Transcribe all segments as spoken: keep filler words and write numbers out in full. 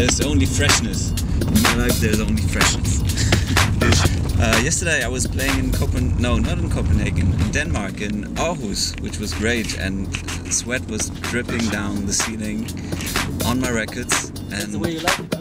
There's only freshness. In my life, there's only freshness. uh, yesterday I was playing in Copenhagen, no, not in Copenhagen, in Denmark, in Aarhus, which was great, and sweat was dripping down the ceiling on my records. And that's the way you like it, huh?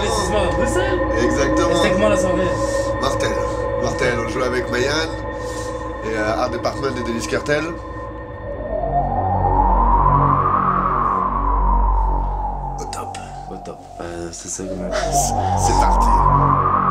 Investissement à Bruxelles. Exactement. C'était comment la soirée? Mortel. Mortel. On jouait avec Mayan et euh, Art Department de Denis Cartel. Au top. Au top. Euh, c'est ça, comment... C'est parti.